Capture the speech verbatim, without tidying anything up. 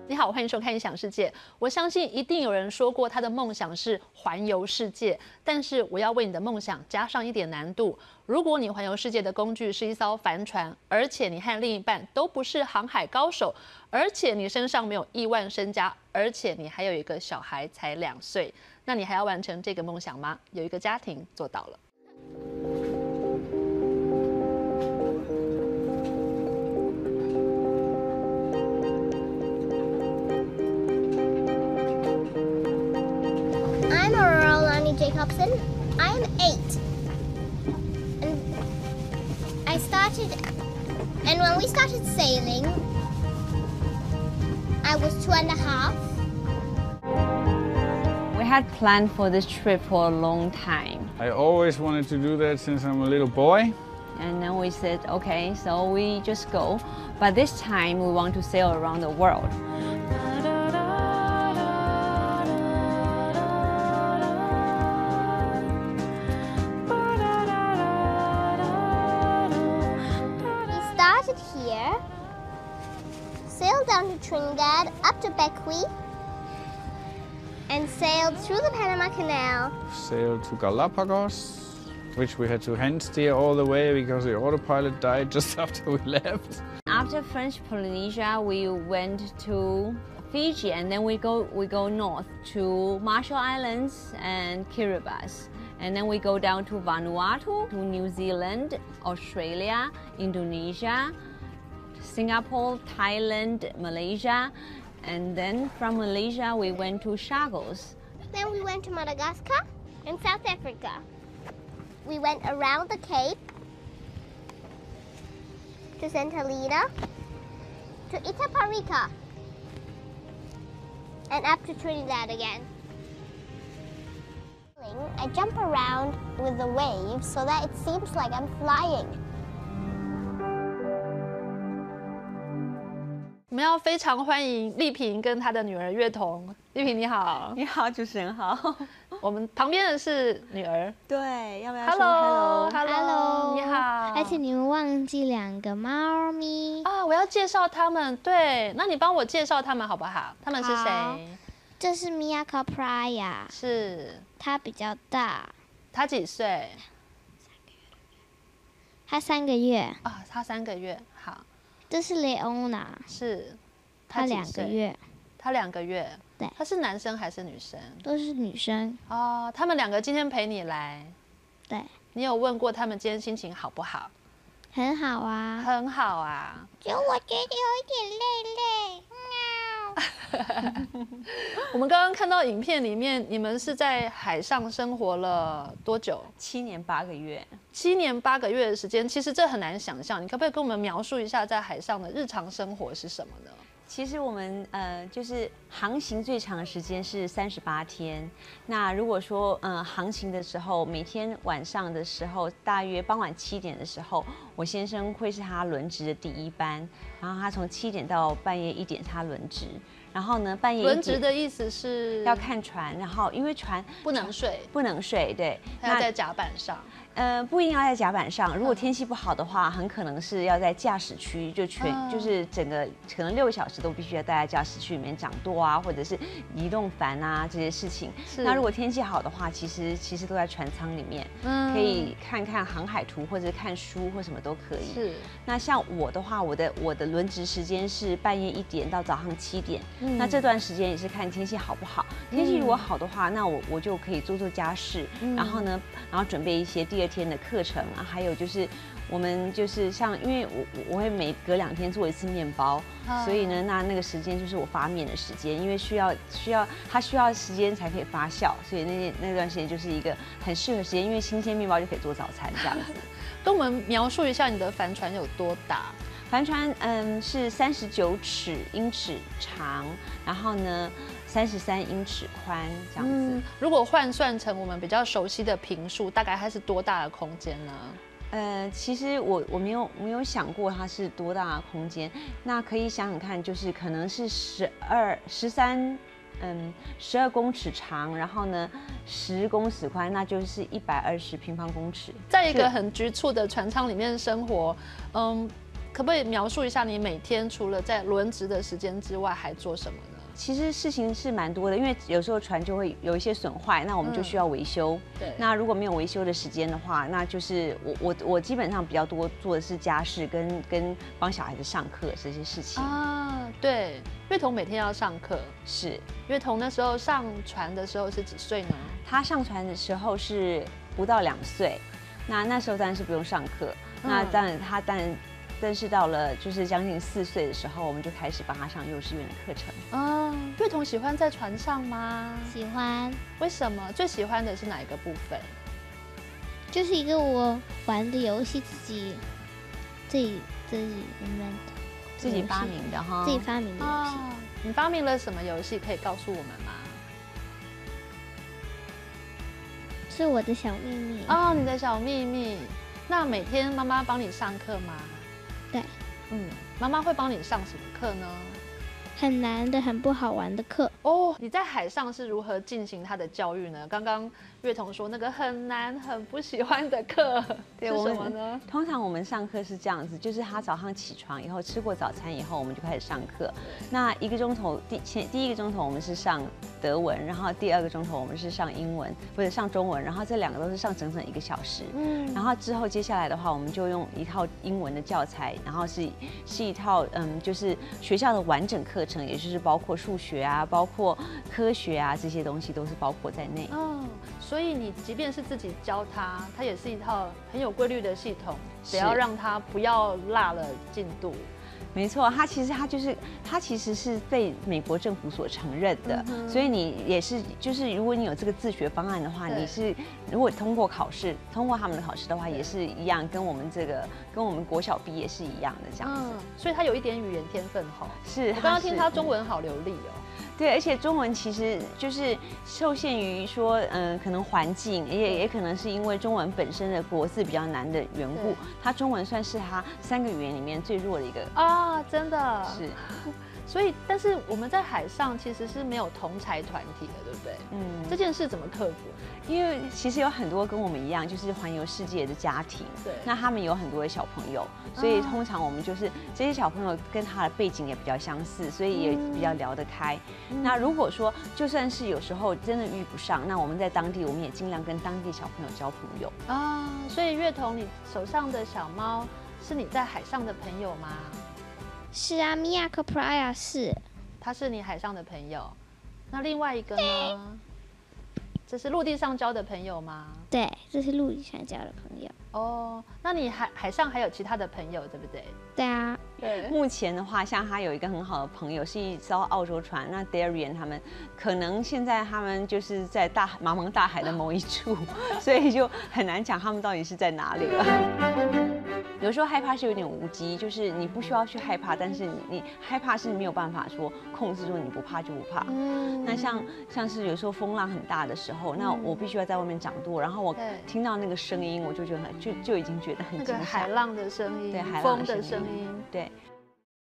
你好，欢迎收看《异想世界》。我相信一定有人说过他的梦想是环游世界，但是我要为你的梦想加上一点难度。如果你环游世界的工具是一艘帆船，而且你和另一半都不是航海高手，而且你身上没有亿万身家，而且你还有一个小孩才两岁，那你还要完成这个梦想吗？有一个家庭做到了。 I'm Aurora Lani Jacobson. I'm eight. And I started, and when we started sailing, I was two and a half. We had planned for this trip for a long time. I always wanted to do that since I'm a little boy. And then we said, okay, so we just go. But this time we want to sail around the world. We started here, sailed down to Trinidad, up to Bequia, and sailed through the Panama Canal. Sailed to Galapagos, which we had to hand steer all the way because the autopilot died just after we left. After French Polynesia, we went to Fiji, and then we go we go north to Marshall Islands and Kiribati. And then we go down to Vanuatu, to New Zealand, Australia, Indonesia, Singapore, Thailand, Malaysia. And then from Malaysia, we went to Chagos. Then we went to Madagascar and South Africa. We went around the Cape to Saint Helena, to Itaparica, and up to Trinidad again. I jump around with the waves so that it seems like I'm flying. 我们要非常欢迎丽萍跟她的女儿月彤。丽萍你好， 你好，主持人好。 我们旁边的是女儿。 对，要不要说 Hello hello？ Hello， 你好。 而且你们忘记两个猫咪啊，我要介绍他们。对，那你帮我介绍他们好不好？他们是谁？ 这是 Miyako Praya， 是。 它比较大。 他几岁？ 它三个月。 啊，他三个月。好。 这是 Leona， 是。 她两个月。 他两个月。 对。 他是男生还是女生？ 都是女生。 哦，他们两个今天陪你来。 对。 你有问过他们今天心情好不好？ 很好啊。 很好啊。 就我觉得有一点累累。 我们刚刚看到影片里面，你们是在海上生活了多久？ 七年八个月。 七年八个月的时间，其实这很难想象。你可不可以跟我们描述一下在海上的日常生活是什么呢？ 其实我们呃，就是航行最长的时间是三十八天。那如果说呃航行的时候，每天晚上的时候，大约傍晚七点的时候，我先生会是他轮值的第一班，然后他从七点到半夜一点他轮值。然后呢，半夜轮值的意思是要看船，然后因为船不能睡， 不能睡，对， 他要在甲板上。 呃，不一定要在甲板上。如果天气不好的话，很可能是要在驾驶区，就全、嗯、就是整个可能六个小时都必须要待在驾驶区里面掌舵啊，或者是移动帆啊这些事情。那如果天气好的话，其实其实都在船舱里面，嗯、可以看看航海图或者看书或什么都可以。 是。那像我的话，我的我的轮值时间是半夜一点到早上七点。嗯、那这段时间也是看天气好不好。天气如果好的话，那我我就可以做做家事，嗯、然后呢，然后准备一些第二天的课程啊，还有就是我们就是像，因为我我会每隔两天做一次面包，啊、所以呢，那那个时间就是我发面的时间，因为需要需要它需要时间才可以发酵，所以那那段时间就是一个很适合时间，因为新鲜面包就可以做早餐这样子。 跟我们描述一下你的帆船有多大？ 帆船嗯是三十九尺英尺长，然后呢三十三英尺宽这样子。嗯， 如果换算成我们比较熟悉的坪数，大概它是多大的空间呢？ 呃，其实我我没有没有想过它是多大的空间。那可以想想看，就是可能是十二十三。嗯，十二公尺长，然后呢，十公尺宽，那就是一百二十平方公尺。 在一个很局促的船舱里面生活，嗯， 可不可以描述一下你每天除了在轮值的时间之外还做什么呢？ 其实事情是蛮多的，因为有时候船就会有一些损坏，那我们就需要维修。 嗯、对， 那如果没有维修的时间的话，那就是我我我基本上比较多做的是家事跟跟帮小孩子上课这些事情啊。对，月彤每天要上课， 是月彤那时候上船的时候是几岁呢？ 他上船的时候是不到两岁，那那时候当然是不用上课。嗯、那当然他当然。但是到了就是将近四岁的时候，我们就开始帮他上幼稚园的课程。 啊，月彤喜欢在船上吗？ 喜欢。 为什么？最喜欢的是哪一个部分？ 就是一个我玩的游戏，自己自己自己 invent， 自己发明的哈， 自己发明的游戏。 啊，你发明了什么游戏？可以告诉我们吗？ 是我的小秘密哦，你的小秘密。那每天妈妈帮你上课吗？ 对， 嗯，妈妈会帮你上什么课呢？ 很难的、很不好玩的课哦。你在海上是如何进行他的教育呢？刚刚月彤说那个很难、很不喜欢的课是什么呢？ 通常我们上课是这样子，就是他早上起床以后吃过早餐以后，我们就开始上课。那一个钟头第前第一个钟头我们是上德文，然后第二个钟头我们是上英文，不是上中文，然后这两个都是上整整一个小时。嗯，然后之后接下来的话，我们就用一套英文的教材，然后是是一套嗯，就是学校的完整课程，也就是包括数学啊，包括科学啊这些东西都是包括在内。 嗯，所以你即便是自己教他，他也是一套很有规律的系统，只要让他不要落了进度。 没错，它其实它就是它其实是被美国政府所承认的，嗯、所以你也是就是如果你有这个自学方案的话，你是如果通过考试，通过他们的考试的话，也是一样，跟我们这个跟我们国小毕业是一样的这样子。嗯， 所以他有一点语言天分哈。 是， 我刚刚听他中文好流利哦。 对，而且中文其实就是受限于说，嗯、呃，可能环境，也也可能是因为中文本身的国字比较难的缘故，它中文算是它三个语言里面最弱的一个啊，真的是。 所以，但是我们在海上其实是没有同才团体的，对不对？嗯，这件事怎么克服？ 因为其实有很多跟我们一样，就是环游世界的家庭， 对， 那他们有很多的小朋友，所以通常我们就是这些小朋友跟他的背景也比较相似，所以也比较聊得开。嗯、那如果说就算是有时候真的遇不上，那我们在当地我们也尽量跟当地小朋友交朋友啊。所以月彤，你手上的小猫是你在海上的朋友吗？ 是啊，米娅和 Praya 是， 他是你海上的朋友。那另外一个呢？这是陆地上交的朋友吗？ 对，这是陆地上交的朋友。 哦，那你海海上还有其他的朋友，对不对？ 对啊， 对。 目前的话，像他有一个很好的朋友，是一艘澳洲船。那 Darian 他们可能现在他们就是在大茫茫大海的某一处，所以就很难讲他们到底是在哪里了。有时候害怕是有点无稽，就是你不需要去害怕，但是你你害怕是没有办法说控制，说你不怕就不怕。嗯，那像像是有时候风浪很大的时候，那我必须要在外面掌舵，然后我听到那个声音，我就觉得就就已经觉得很惊吓。 那个海浪的声音， 对，海浪风的声音， 对。